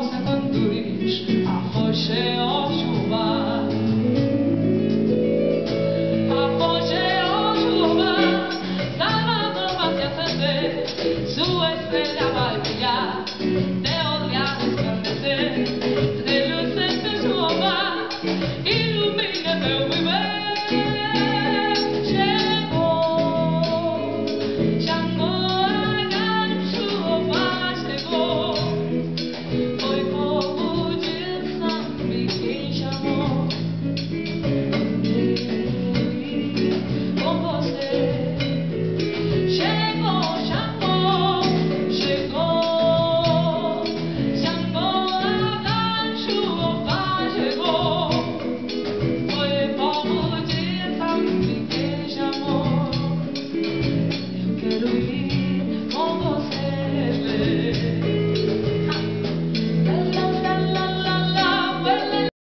rosa conduz a rocha ao chuva. A rocha ao chuva, sábado vai se acender, sua estrela vai brilhar, teu olhar resplandecer, de luz esta chuva, ilumina meu viver. Quero ir